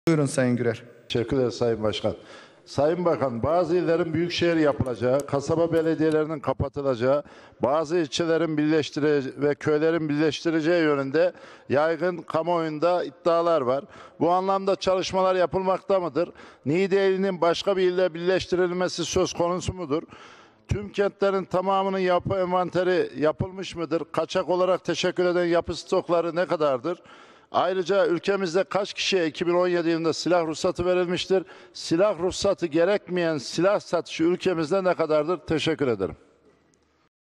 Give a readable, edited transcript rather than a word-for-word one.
Buyurun Sayın Gürer. Teşekkür ederim Sayın Başkan. Sayın Bakan, bazı illerin büyükşehir yapılacağı, kasaba belediyelerinin kapatılacağı, bazı ilçelerin ve köylerin birleştireceği yönünde yaygın kamuoyunda iddialar var. Bu anlamda çalışmalar yapılmakta mıdır? Niğde ilinin başka bir ile birleştirilmesi söz konusu mudur? Tüm kentlerin tamamının yapı envanteri yapılmış mıdır? Kaçak olarak teşekkür eden yapı stokları ne kadardır? Ayrıca ülkemizde kaç kişiye 2017 yılında silah ruhsatı verilmiştir? Silah ruhsatı gerekmeyen silah satışı ülkemizde ne kadardır? Teşekkür ederim.